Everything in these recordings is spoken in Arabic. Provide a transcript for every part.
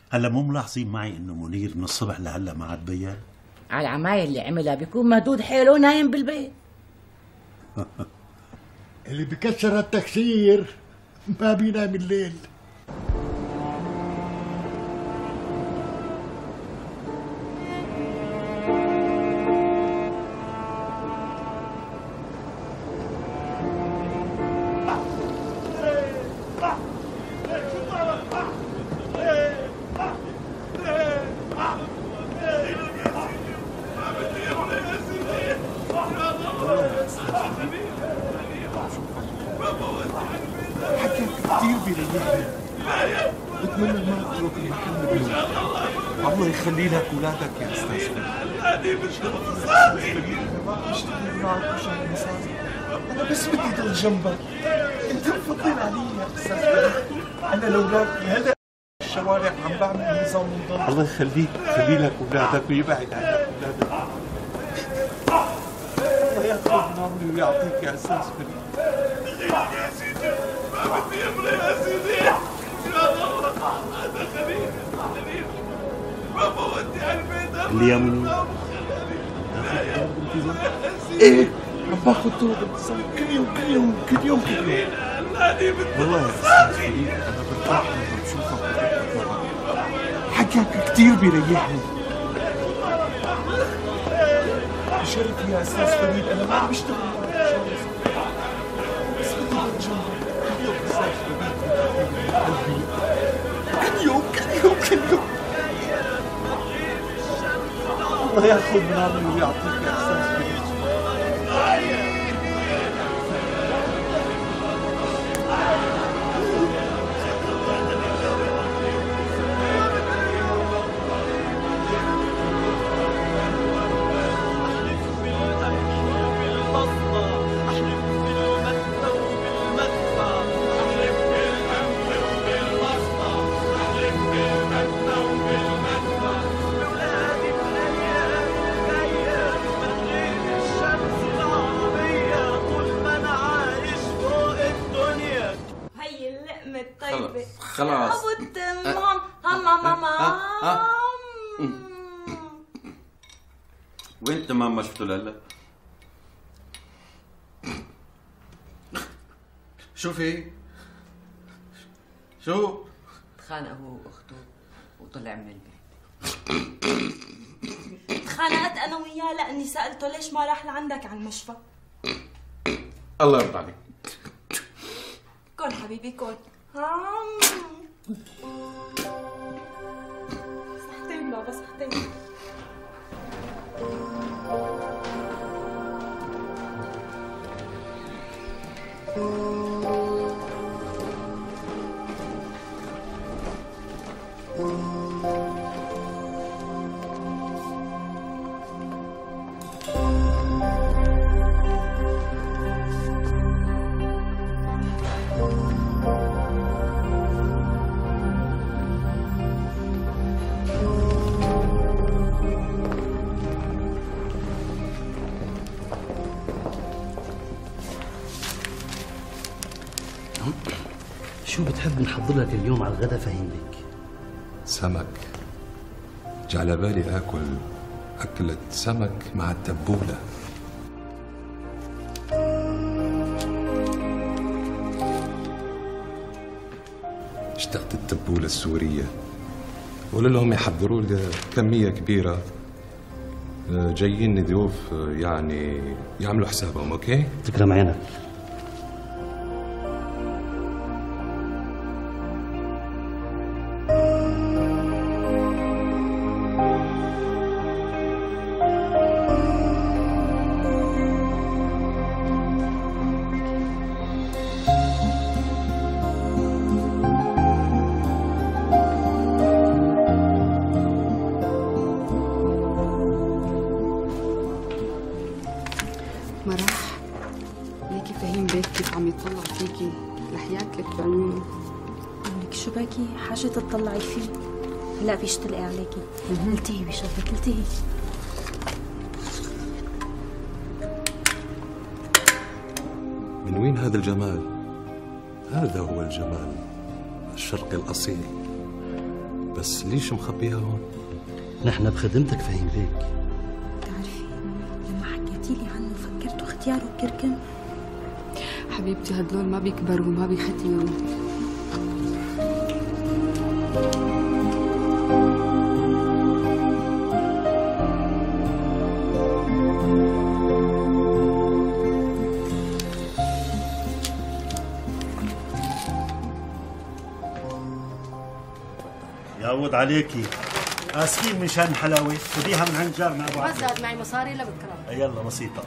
هلا مو ملاحظين معي انه منير من الصبح لهلا ما عاد بين؟ على العمايل اللي عملها بيكون مهدود حيله نايم بالبيت. اللي بكسر التكسير ما بينام الليل. بتمنى ما اترك المحل بدون. الله يخلي لك اولادك يا استاذ فريد. ما اشتغل معك عشان مصاري، انا بس بدي ضل جنبك. انت مفضل علي يا استاذ فريد. انا لولاك هلا الشوارع عم بعمل نظام منضبط. الله يخلي لك اولادك ويبعد عنك اولادك. الله ياخذ من عمري ويعطيك يا استاذ فريد. يا سيدي ما بدي امري يا سيدي. هذا خليل ما فوتني على البيت. اللي يا منير ايه عم باخذ طرق انتصار كل يوم. والله يا استاذ فريد انا برتاح لما بشوفك وبحكي معك. حكيك كثير بيريحني. بشرفي يا استاذ فريد انا ما عم بشتغل معك عشان بس بدي ضل جنبك. يا استاذ فريد قلبي كل يوم. الله ياخذ من عمري ويعطيك يا استاذ فريد. خلاص ابو التمام ماما وين تمام ما شفته لهلا؟ شو في؟ شو؟ تخانق هو واخته وطلع من البيت. تخانقت انا وياه لاني سالته ليش ما راح لعندك على المشفى. الله يرضى عليك. كل حبيبي كل. صحتين بابا صحتين. شو بتحب نحضر لك اليوم على الغداء فهملك؟ سمك. جعل بالي آكل أكلة سمك مع التبولة. اشتقت التبولة السورية. قول لهم يحضروا لي كمية كبيرة. جايين ضيوف يعني يعملوا حسابهم. اوكي؟ تكرم عينك. مرح ليكي فهيم بيك كيف عم يطلع فيكي رح ياكلك بعيونه. لك شو باكي حاجة تطلعي فيه؟ هلا بيشتلقي عليكي. التهي بشرفك التهي. من وين هذا الجمال؟ هذا هو الجمال الشرقي الأصيل. بس ليش مخبيها هون؟ نحن بخدمتك فهيم بيك. بتعرفي لما حكيتي لي عنه فكرته اختياره بكركم. حبيبتي هدول ما بيكبروا وما بيختيوا. يعوض عليكي. اسفين مشان حلاوه، خذيها من عند جارنا ابو عبد. ما زاد معي مصاري الا بكره. يلا بسيطه.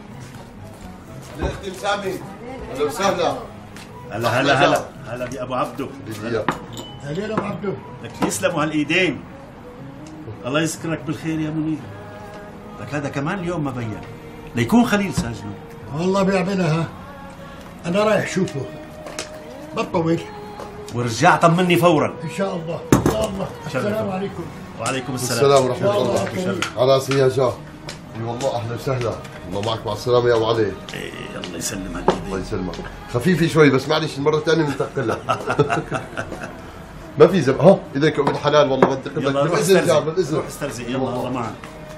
اختي مسامي، اهلا وسهلا. هلا بابو عبدو. اهلين ابو عبدو. لك يسلموا هالايدين. الله يذكرك بالخير يا منير. لك هذا كمان اليوم ما بين ليكون خليل ساجنه. والله بيعملها. انا رايح شوفه. بطول. ورجع طمني فورا. ان شاء الله. الله. السلام عليكم. وعليكم السلام ورحمه الله. على راسي يا جار. اي والله اهلا وسهلا. الله معك، مع السلامه يا ابو علي. ايه الله يسلمك. الله يسلمك. خفيفه شوي بس معلش المره الثانيه بنتقلها. ما في زب. ها ايديك ابن حلال والله بدك لك بالاذن جار بالاذن. روح استرزق يلا الله معك.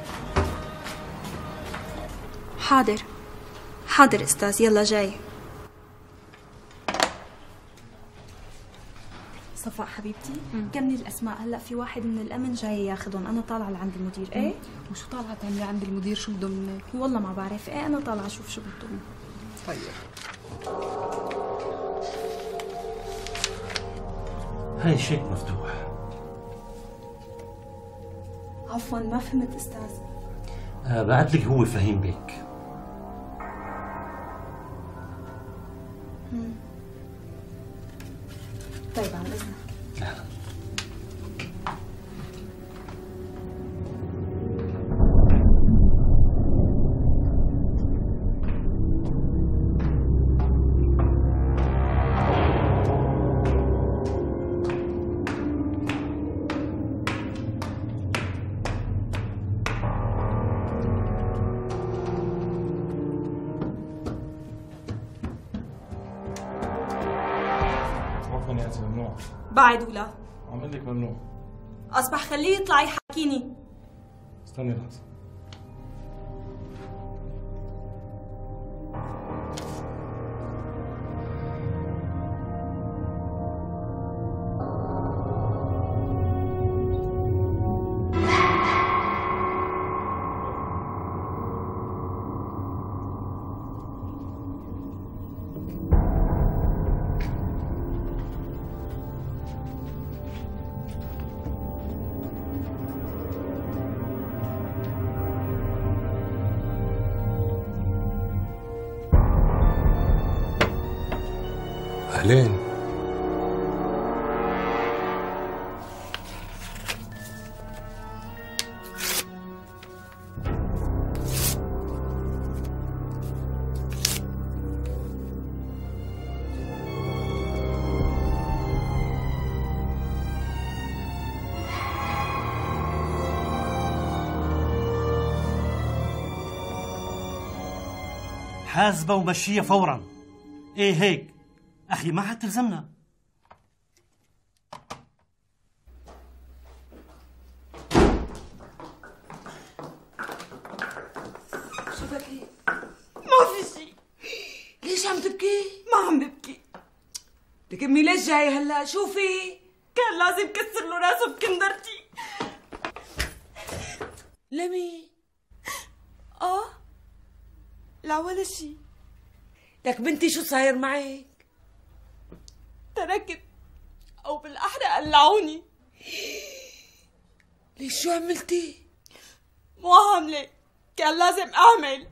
حاضر استاذ، يلا جاي. صفاء حبيبتي كملي الاسماء. هلا في واحد من الامن جاي ياخذهم، انا طالعه لعند المدير. ايه وشو طالعه تعملي عند المدير؟ شو بده منك؟ والله ما بعرف. ايه انا طالعه اشوف شو بده. طيب هاي شيك مفتوح. عفوا ما فهمت استاذ. بعت لك هو فهيم بيك. طيب عن اذنك. ممنوع. بعد ولا عم اقول لك ممنوع. اصبح خليه يطلع يحكيني. استني لحظة. أهلين. حاسبة ومشية فورا. ايه هيك أخي ما حتلزمنا. شو بكي؟ ما في شي. ليش عم تبكي؟ ما عم ببكي. لك امي ليش جاي هلا؟ شو في؟ كان لازم كسر له راسه بكندرتي. لمي؟ لا ولا شي. لك بنتي شو صاير معك؟ تركت او بالاحرى قلعوني. ليش شو عملتي؟ مو عامله، كان لازم اعمل.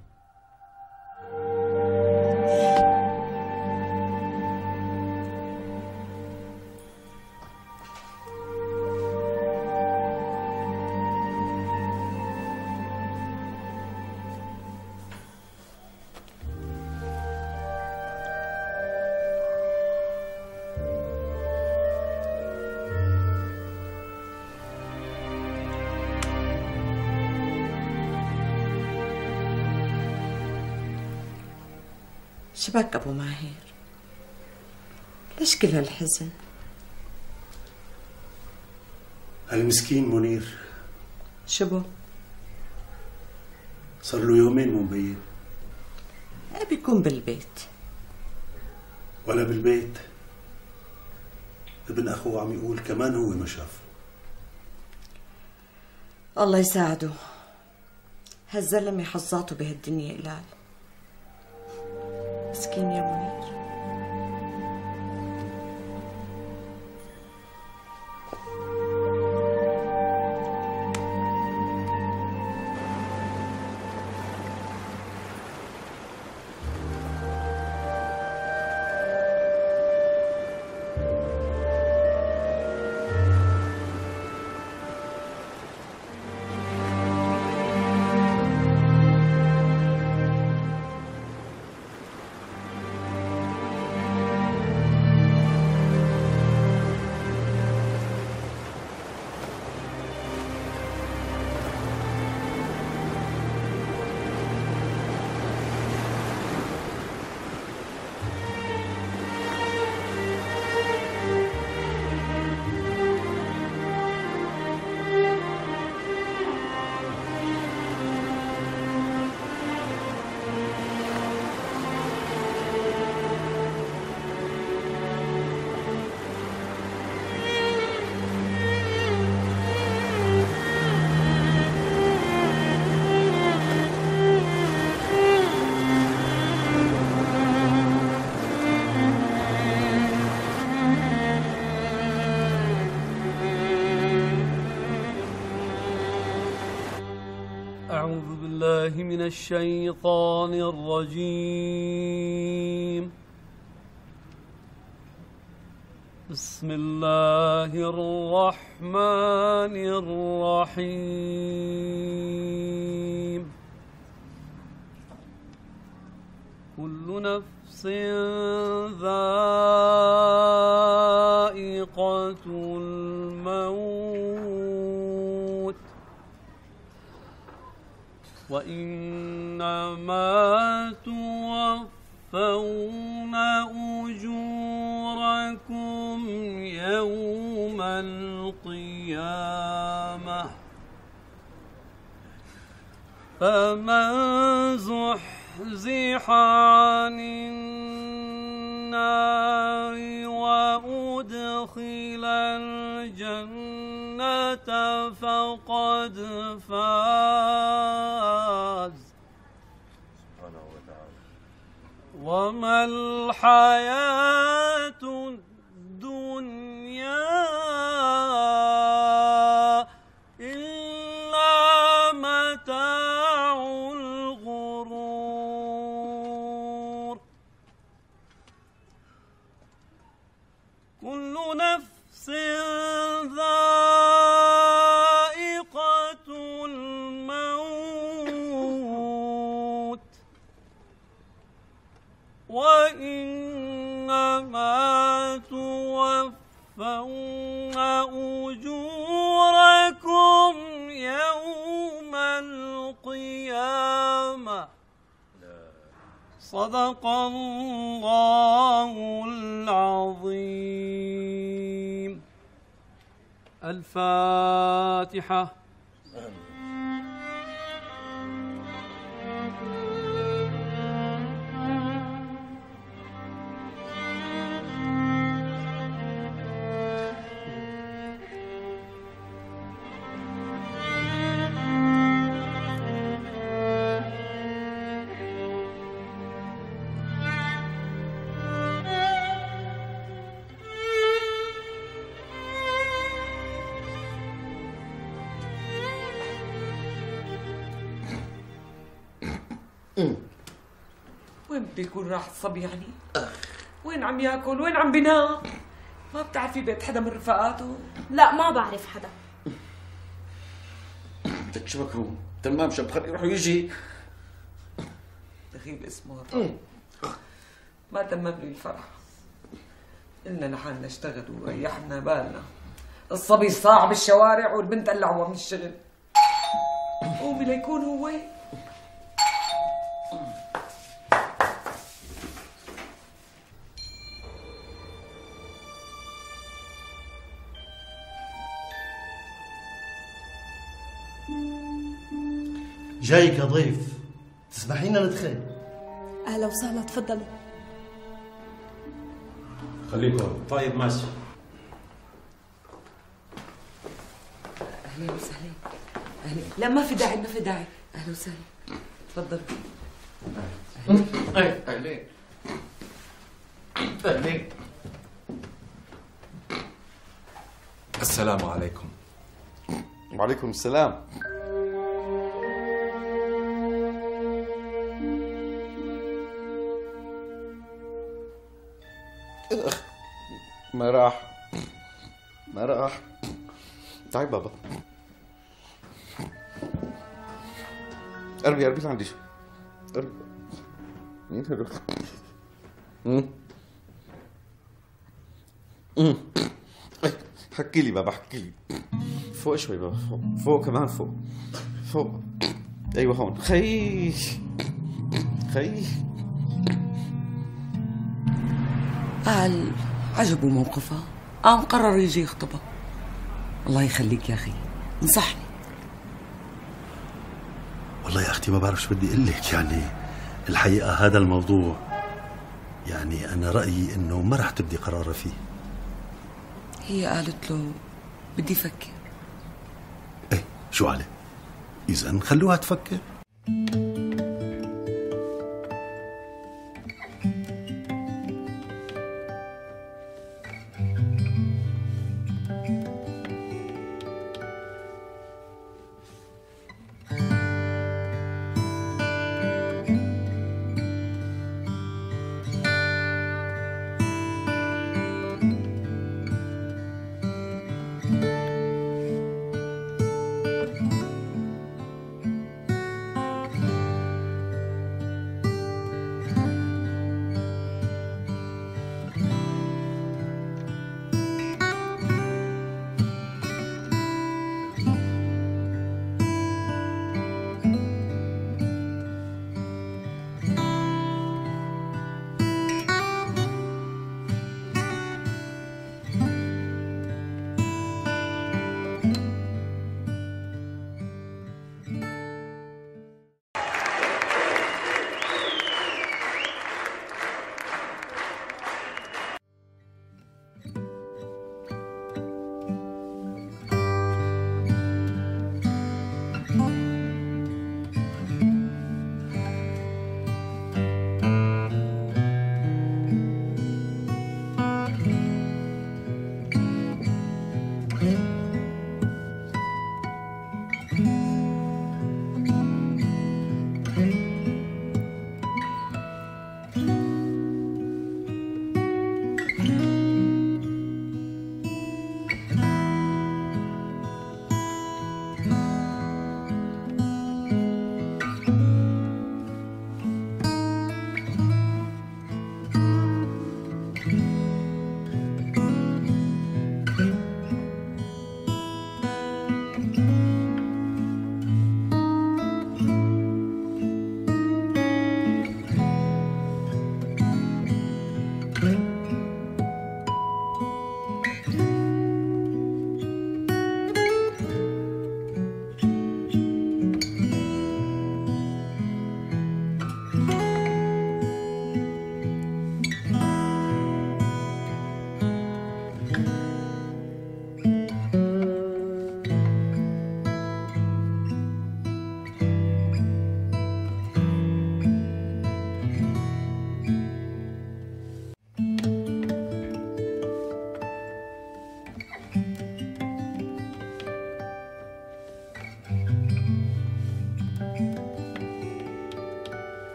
شبك أبو ماهر؟ ليش كل هالحزن؟ هالمسكين منير شبو؟ صار له يومين مو مبين. بيكون بالبيت. ولا بالبيت، ابن اخوه عم يقول كمان هو ما شافه. الله يساعده، هالزلمة حظاته بهالدنيا قلال. مسكين يا منير. أعوذ بالله من الشيطان الرجيم. بسم الله الرحمن الرحيم. كل نفس ذائقة الموت وإنما توفون أجوركم يوم القيامة، فمن زحزح عن النار وأدخل الجنة فقد فاز. وما الحياة الدنيا إلا متاع الغرور. كل نفس ذائقة الموت وإنما توفون أجوركم يوم القيامة. صدق الله العظيم. الفاتحة. وين بده يكون راح الصبي يعني؟ وين عم ياكل؟ وين عم بينام؟ ما بتعرفي بيت حدا من رفقاته؟ لا ما بعرف حدا. بدك شو بكون؟ تمام شو بخليه يروح ويجي. دخيل اسمه هذا. ما تمم لي الفرح. قلنا لحالنا اشتغل وريحنا بالنا. الصبي صاع بالشوارع والبنت قلعوها من الشغل. قومي ليكون هو. جاي كضيف، تسمحينا ندخل؟ اهلا وسهلا، تفضلوا. خليكم. طيب ماشي. اهلا وسهلا. اهلا. لا ما في داعي، ما في داعي. اهلا وسهلا، تفضلوا. اهلين اهلين. السلام عليكم. وعليكم السلام. ما راح. تعي بابا. ارمي لعندي شو. حكي لي بابا، حكي لي. فوق شوي بابا، فوق كمان، فوق. ايوه هون. خي قال عجبه موقفها، قام قرر يجي يخطبها. الله يخليك يا اخي، انصحني. والله يا اختي ما بعرف شو بدي اقول لك، يعني الحقيقه هذا الموضوع يعني انا رايي انه ما رح تبدي قرارها فيه. هي قالت له بدي افكر. ايه شو عليه؟ اذا خلوها تفكر.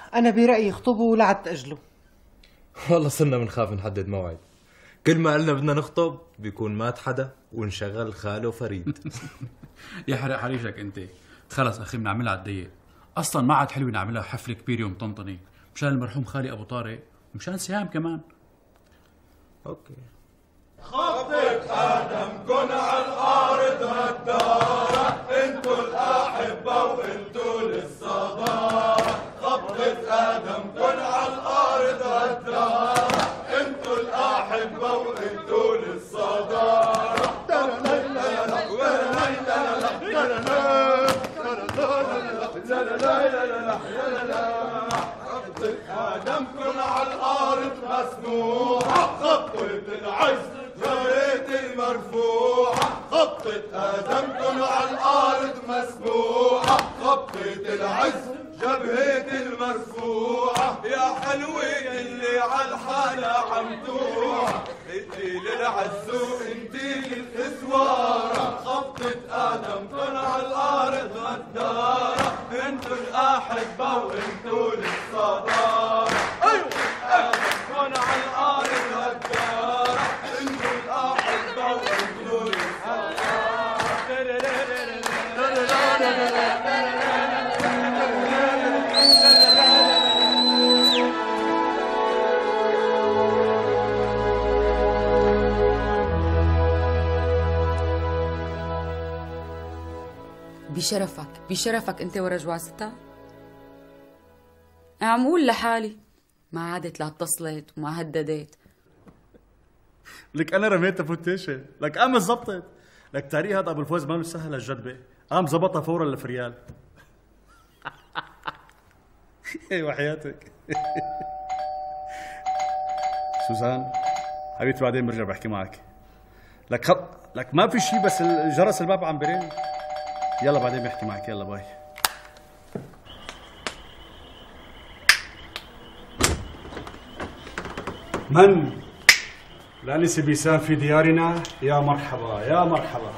أنا برأيي اخطبوا ولا عاد تأجلوا. والله صرنا بنخاف نحدد موعد، كل ما قلنا بدنا نخطب بيكون مات حدا ونشغل خاله فريد. يحرق حريشك انت. خلص اخي بنعملها على الضيق، اصلا ما عاد حلوه نعملها حفله كبيره يوم طنطني مشان المرحوم خالي ابو طارق ومشان سهام كمان. اوكي. خطة آدمكن على الأرض هالدارة، انتو الأحبة وانتو للصدارة. خطة آدمكن على الأرض هالدارة، انتو الأحبة وانتو للصدارة. خطة آدمكن على الأرض مسموحة، خطة العز جريت المرفوعة. خطة آدمكن على الأرض مسموحة، خطة العز جبهة المرفوعة. يا حلوة اللي على الحالة عم توعى، انتي للعز وانتي للإسوارة. خطة آدمكن على الأرض غدارة، انتو الأحبة وانتو للصدارة. أيوة آدمكن على الأرض غدارة، انتو الأحبة وانتو بشرفك انت ورا جواستها. عم قول لحالي ما عادت لا اتصلت وما هددت. لك انا رميتها فوتيشه، لك قام زبطت، لك تاريخ هذا ابو الفوز ما له سهل الجدبه، قام زبطها فورا لفريال. ايوه حياتك. سوزان حبيبتي بعدين برجع بحكي معك. لك ما في شيء بس جرس الباب عم برن. يلا بعدين بحكي معك، يلا باي. من؟ الأنسة بيسان في ديارنا، يا مرحبا يا مرحبا.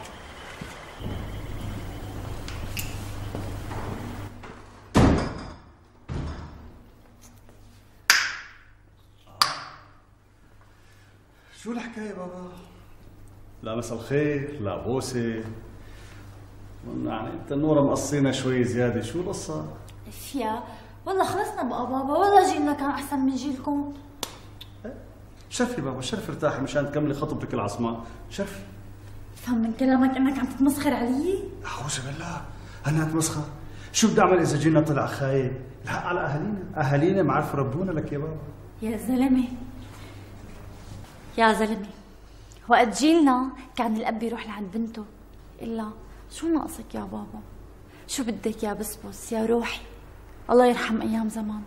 شو الحكاية بابا؟ لا مساء الخير، لا بوسة. يعني انت النورة مقصينا شوي زيادة، شو القصة؟ فيا والله خلصنا بقى بابا، والله جيلنا كان أحسن من جيلكم. شرفي بابا، شرفي ارتاحي مشان تكملي خطبتك العصماء، شرفي. فهم من كلامك انك عم تتمسخر علي؟ أعوذ بالله، أنا أتمسخر؟ شو بدي أعمل إذا جينا طلع خايب؟ الحق على أهالينا ما عرفوا ربونا لك يا بابا. يا زلمة يا زلمة، وقت جيلنا كان الأب بيروح لعند بنته، إلا شو ناقصك يا بابا؟ شو بدك يا بسبس يا روحي؟ الله يرحم أيام زمان.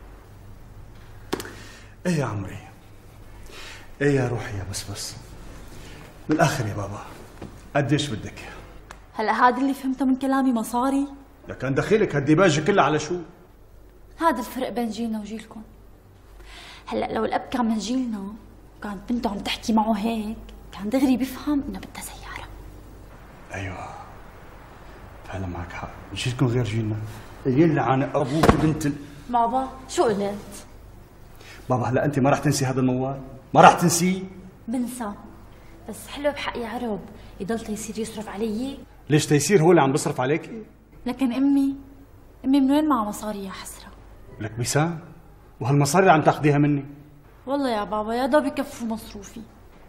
إيه يا عمري، إيه يا روحي يا بسبس. من الآخر يا بابا، قديش بدك؟ هلا هذا اللي فهمته من كلامي مصاري؟ لكن دخيلك هالديباجة كلها على شو؟ هذا الفرق بين جيلنا وجيلكم. هلا لو الأب كان من جيلنا وكانت بنته عم تحكي معه هيك، كان دغري بيفهم إنه بدها سيارة. أيوه فعلا معك حق، جيلكم غير جيلنا. يلعن أبوك بنت بابا شو قلت؟ بابا هلا أنت ما راح تنسي هذا الموال؟ ما راح تنسيه؟ بنسى، بس حلو بحق يا عرب يضل تيسير يصرف علي. ليش تيسير هو اللي عم بيصرف عليكي؟ لكن أمي من وين معها مصاري يا حسرة؟ لك بيسان، وهالمصاري اللي عم تاخذيها مني؟ والله يا بابا يا دوب يكفوا مصروفي.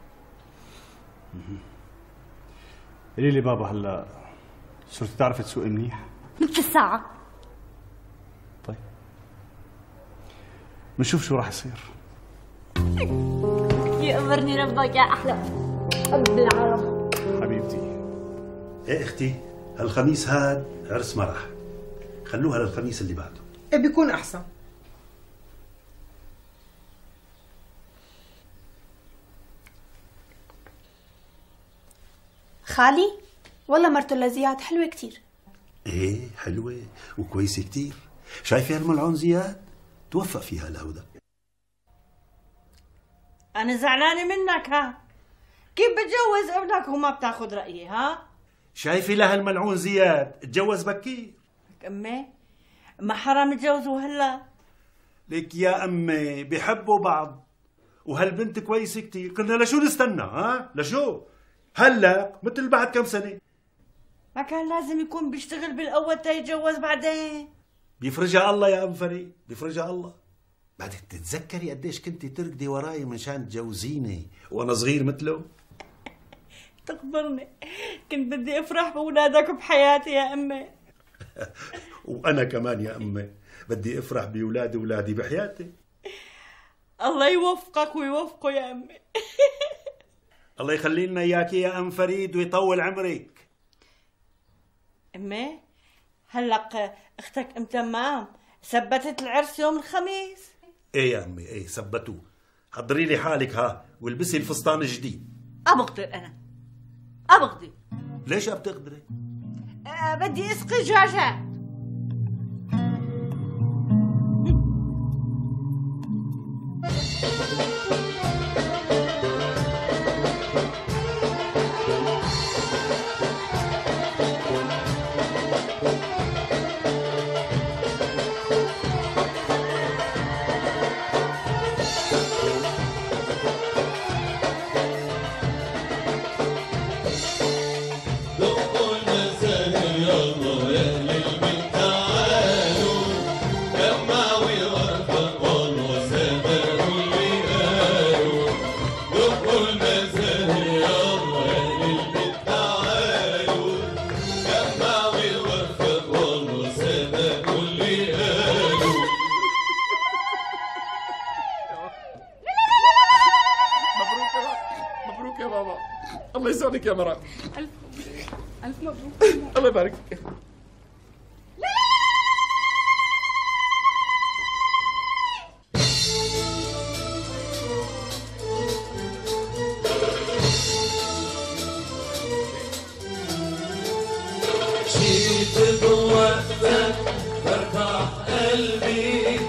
قولي لي بابا، هلا صرتي تعرفي تسوقي منيح؟ مثل الساعة. طيب بنشوف شو راح يصير. يأمرني ربك يا أحلى أب العالم. حبيبتي. ايه اختي، هالخميس هاد عرس مرح، خلوها للخميس اللي بعده. إيه بيكون أحسن. خالي والله مرته لزياد حلوة كتير. ايه حلوة وكويسة كتير. شايفة هالملعون زياد؟ توفق فيها لهدى. أنا زعلانة منك. ها كيف بتجوز ابنك وما بتاخذ رأيي؟ ها شايفة لها الملعون زياد تجوز بكير. أمي ما حرام تجوزه هلا؟ ليك يا أمي بيحبوا بعض وهالبنت كويسة كتير، قلنا لشو نستنى؟ ها؟ لشو؟ هلا مثل بعد كم سنة. ما كان لازم يكون بيشتغل بالأول تيتجوز بعدين؟ بيفرجها الله يا أم فريد، بيفرجها الله. بعدك تتذكري قديش كنتي تركضي وراي منشان تجوزيني وأنا صغير مثله؟ تخبرني، كنت بدي أفرح بأولادك بحياتي يا أمي. وأنا كمان يا أمي بدي أفرح بأولادي بحياتي. الله يوفقك ويوفقه يا أمي. الله يخلي لنا إياكي يا أم فريد ويطول عمرك. أمي هلق أختك أم تمام ثبتت العرس يوم الخميس؟ إيه يا أمي إيه ثبتوه. حضري لي حالك ها والبسي الفستان الجديد. أبقدر أنا أبقدر. ليش بتقدري؟ بدي أسقي دجاجات. الله يسعدك يا مراد. ألف مبروك. الله يبارك فيك. جيت بوقتك برتاح قلبي.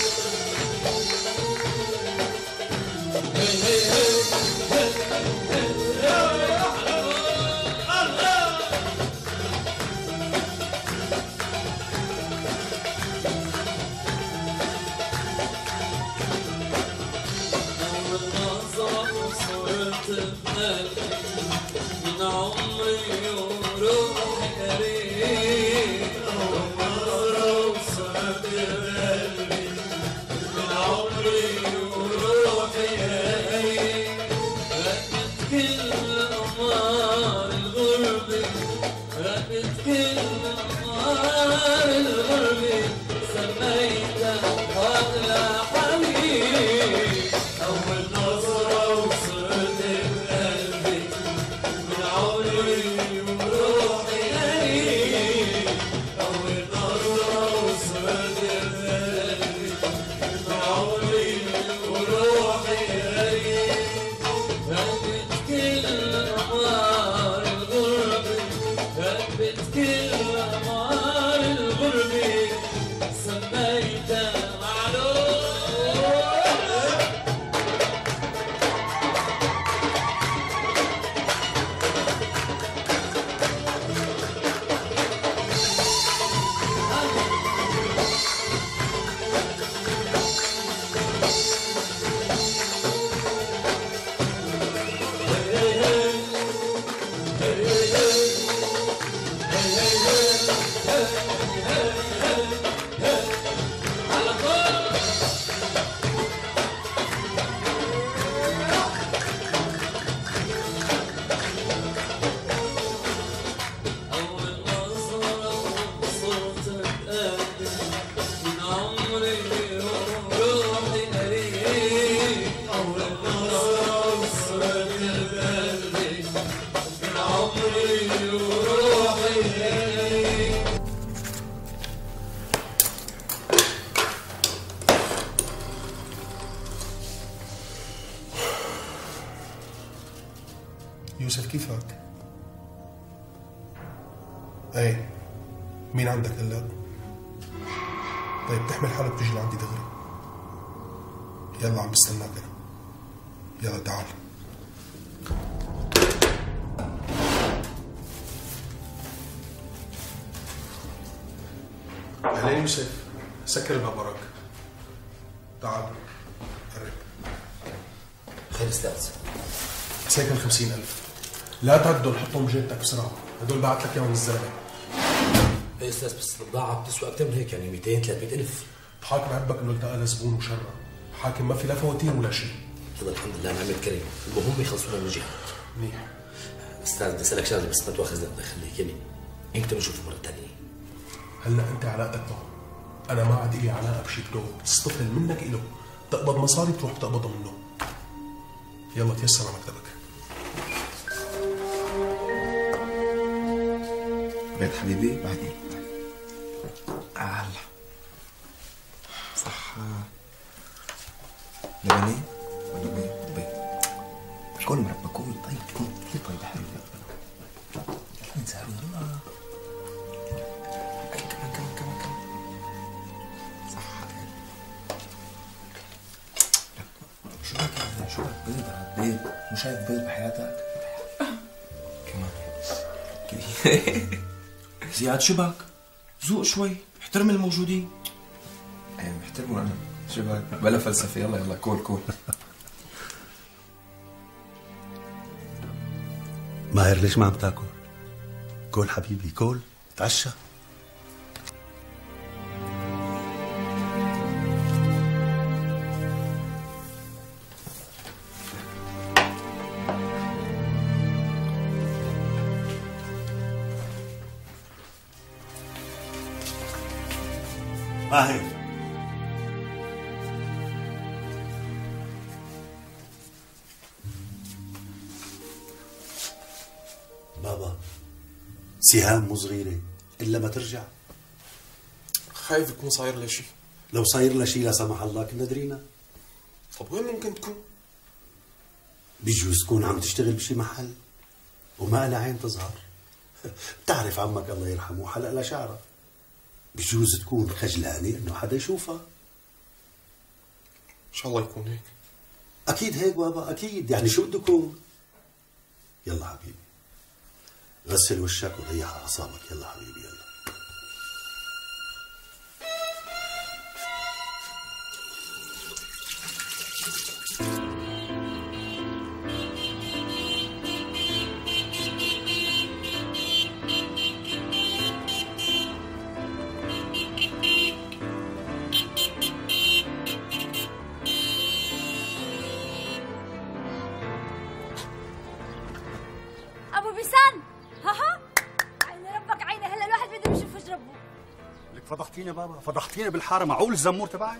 يوسف كيفك؟ ايه مين عندك هلا؟ طيب تحمل حالك وتجي لعندي دغري. يلا عم بستناك انا. يلا تعال. اهلين يوسف، سكر الباب وراك. تعال خير استاذ. ساكن 50,000 لا تعدل حطهم بجيبتك بسرعه، هدول بعت لك اياهم الزلمه. ايه استاذ بس البضاعه بتسوى اكثر من هيك، يعني 200 300,000. الحاكم عبك انه التقى لزبون وشرى، الحاكم ما في لا فواتير ولا شيء. هذا الحمد لله نعمة كريم، المهم يخلصونا من جهه. منيح. استاذ بدي اسالك شغله بس ما تواخذنا خليك يمين، امتى بنشوفه مره ثانيه؟ هلا انت علاقتك معه، انا ما عاد لي علاقه بشيء بدو تصطفل منك له، تقبض مصاري تروح تقبضها منه. يلا تيسر على مكتبك. بيت حبيبي بعدين. هلا صح. لبنان ولا دبي؟ كل مربى كل طيب كل طيب حبيبي. وين سهروا يلا. كمان صح. شو بك شو بك بيض بيض مو شايف بيض بحياتك؟ كمان زياد شو بك؟ ذوق شوي احترم الموجودين. ايه محترمه انا شو بك؟ بلا فلسفه. يلا كول ماهر ليش ما عم تاكل؟ كول حبيبي كول تعشى. ماهر بابا سهام مو صغيرة إلا ما ترجع. خايف يكون صاير لها شيء. لو صاير لها شيء لا سمح الله كنا درينا. طب وين ممكن تكون؟ بيجوز تكون عم تشتغل بشي محل وما لها عين تظهر. بتعرف عمك الله يرحمه حلق لها شعرها. بجوز تكون خجلانة انه حدا يشوفها. ان شاء الله يكون هيك. اكيد هيك بابا اكيد، يعني شو بده يكون. يلا حبيبي غسل وشك وريح اعصابك. يلا حبيبي يلا. ابو بيسان ها عيني ربك عيني، هلا الواحد بده يشوف وجه ربه. لك فضحتينا بابا فضحتينا بالحاره. معقول الزمور تبعي؟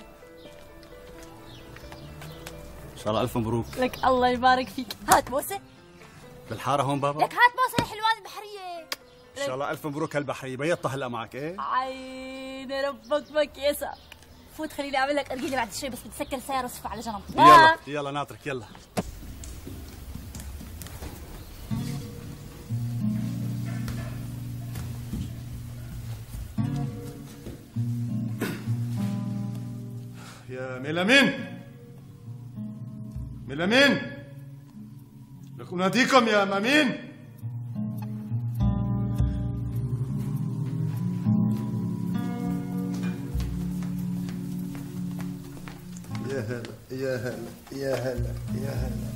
ان شاء الله الف مبروك. لك الله يبارك فيك. هات بوسه بالحاره هون بابا. لك هات بوسه الحلوان البحريه. ان شاء الله الف مبروك هالبحريه بيضتها هلا معك. ايه عيني ربك مكيسه. فوت خليني اعمل لك ارجيله بعد شوي، بس بدي سكر السياره وصفها على جنب. يلا ناطرك يلا. يا ميلامين لك اناديكم يا مامين. يا هلا يا هلا يا هلا يا هلا.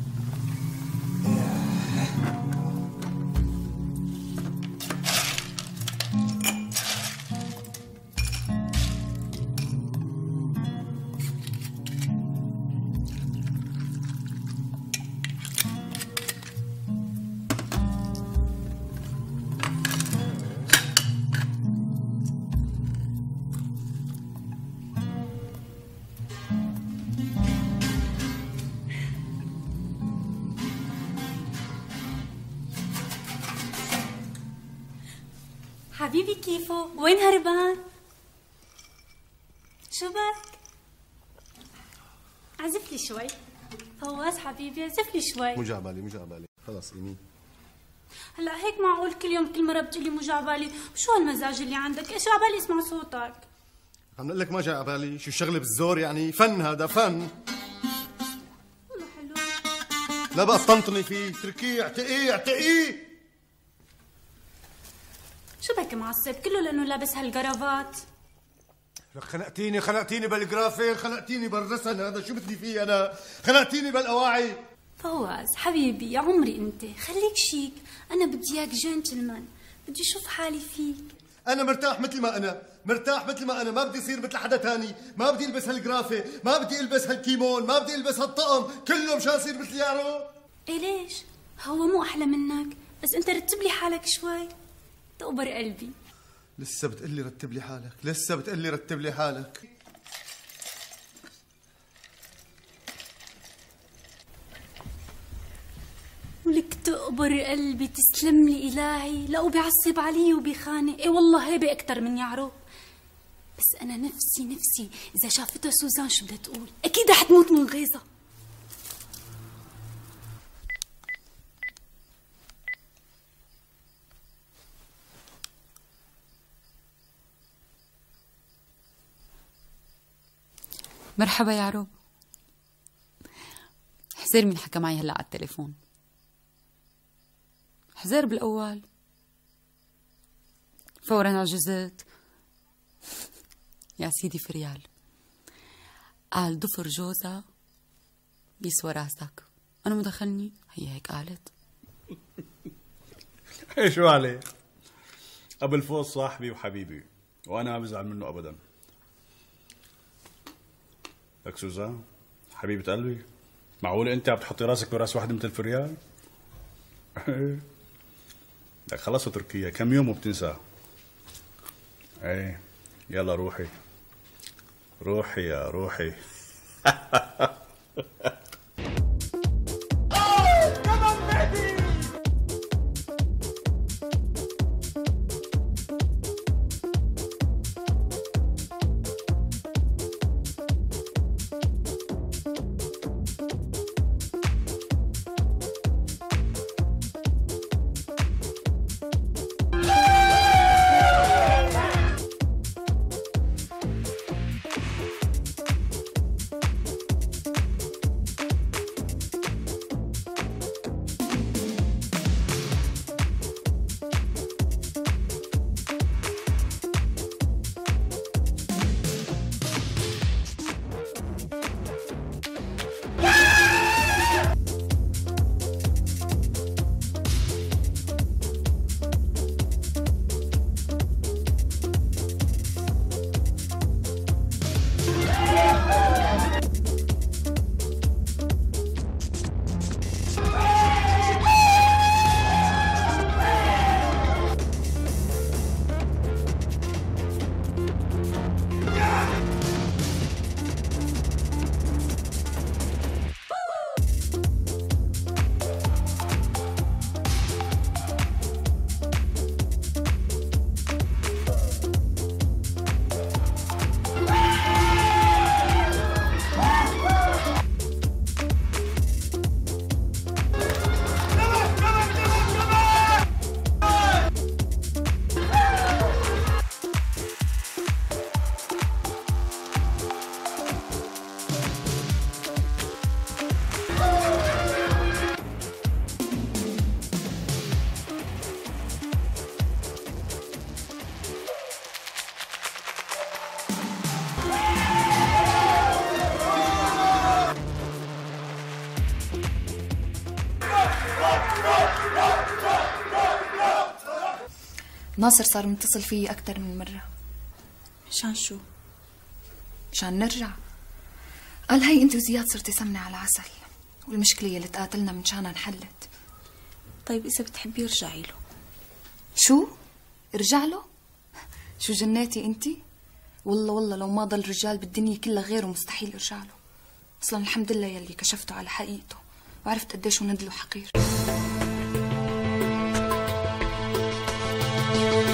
حبيبي كيفه؟ وين هربان؟ شو بك؟ عزف لي شوي. فواز حبيبي عزف لي شوي. مو جعبالي خلص ايمين. هلا هيك معقول كل يوم كل مرة بتقولي مو جعبالي؟ شو هالمزاج اللي عندك؟ ايش عبالي اسمع صوتك؟ عم نقول لك ما جاي عبالي، شو الشغله بالزور يعني؟ فن هذا فن. والله حلو. لا بقى تطنطني فيه، اتركيه اعتقيه. شو بك معصب؟ كله لانه لابس هالقرافات. لك خنقتيني بالجرافيك، خنقتيني بالرسن، هذا شو بدي فيه انا؟ خنقتيني بالاواعي. فواز حبيبي يا عمري انت خليك شيك، انا بدي اياك جنتلمان، بدي اشوف حالي فيك. انا مرتاح مثل ما انا، مرتاح مثل ما انا، ما بدي اصير مثل حدا تاني، ما بدي البس هالجرافي، ما بدي البس هالكيمون، ما بدي البس هالطقم، كله مشان اصير مثل يارو. ايه ليش؟ هو مو احلى منك، بس انت رتب لي حالك شوي. تقبر قلبي. لسه بتقلي رتب لي حالك، لسه بتقلي رتب لي حالك. ولك تقبر قلبي، تسلم لي إلهي. لا وبيعصب علي وبيخانق، ايه والله هيبة أكتر من يعرب. بس أنا نفسي إذا شافتها سوزان شو بدها تقول؟ أكيد رح تموت من غيظة. مرحبا يا عروب. حزير مين حكى معي هلا على التليفون؟ حزير بالاول فورا عجزت. يا سيدي فريال قال ضفر جوزها يسوى راسك. انا مدخلني، هي هيك قالت. ايه شو عليه؟ قبل فوز صاحبي وحبيبي وانا ما بزعل منه ابدا. لك سوزان حبيبة قلبي، معقولة انت عم تحطي راسك براس واحدة مثل فريال؟ لك خلص اتركيها كم يوم وبتنسى. ايه يلا روحي روحي يا روحي. ناصر صار متصل فيي أكتر من مرة. مشان شو؟ مشان نرجع. قال هي انت وزياد صرتي سمنة على عسل، والمشكلة يلي تقاتلنا من شانها انحلت. طيب إذا بتحبي ارجعي له. شو؟ ارجع له؟ شو جناتي انتي؟ والله لو ما ضل رجال بالدنيا كلها غيره مستحيل ارجع له. اصلا الحمد لله يلي كشفته على حقيقته وعرفت قديش هو ندله حقير.